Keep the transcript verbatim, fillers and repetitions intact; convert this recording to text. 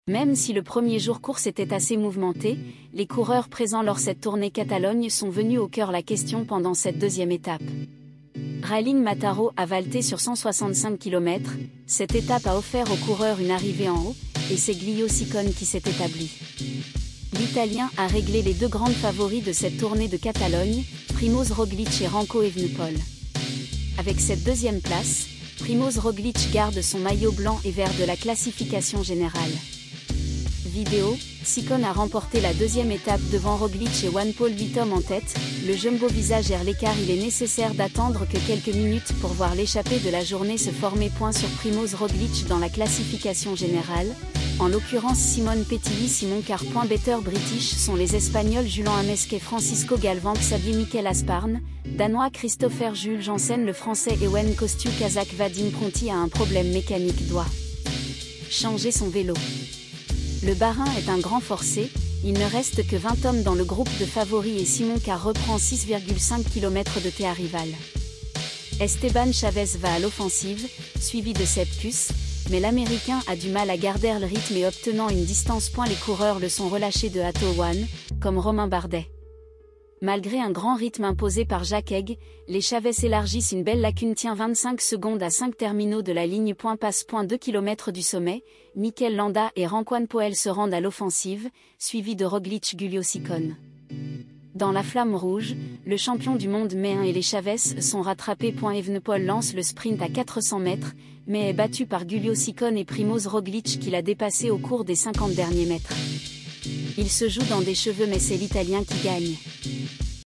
Même si le premier jour course était assez mouvementé, les coureurs présents lors cette tournée Catalogne sont venus au cœur la question pendant cette deuxième étape. Ralling Mataro a valté sur cent soixante-cinq kilomètres, cette étape a offert aux coureurs une arrivée en haut, et c'est Giulio Ciccone qui s'est établi. L'Italien a réglé les deux grandes favoris de cette tournée de Catalogne, Primož Roglič et Remco Evenepoel. Avec cette deuxième place, Primož Roglič garde son maillot blanc et vert de la classification générale. Vidéo, Ciccone a remporté la deuxième étape devant Roglič et Juan Paul Vittom en tête, le jumbo visage vers l'écart. Il est nécessaire d'attendre que quelques minutes pour voir l'échappée de la journée se former. Point sur Primož Roglič dans la classification générale, en l'occurrence Simone Petilli Simon car point Better British sont les Espagnols Julen Amesque et Francisco Galván Xavier Mikel Asparne, Danois Christopher Jules Janssen le Français Ewen Kostiou Kazakh Vadim Pronti a un problème mécanique doit changer son vélo. Le Bas-Rhin est un grand forcé, il ne reste que vingt hommes dans le groupe de favoris et Simon Carr reprend six virgule cinq kilomètres de T A rival. Esteban Chavez va à l'offensive, suivi de Sepp Kuss, mais l'Américain a du mal à garder le rythme et obtenant une distance. Les coureurs le sont relâchés de hâte au one, comme Romain Bardet. Malgré un grand rythme imposé par Jacques Egg, les Chavez élargissent une belle lacune. Tient vingt-cinq secondes à cinq terminaux de la ligne. Passe deux kilomètres du sommet, Mikel Landa et Remco Poel se rendent à l'offensive, suivi de Roglič Giulio Ciccone. Dans la flamme rouge, le champion du monde méen et les Chavez sont rattrapés. Evenepoel lance le sprint à quatre cents mètres, mais est battu par Giulio Ciccone et Primož Roglič qui l'a dépassé au cours des cinquante derniers mètres. Il se joue dans des cheveux mais c'est l'Italien qui gagne.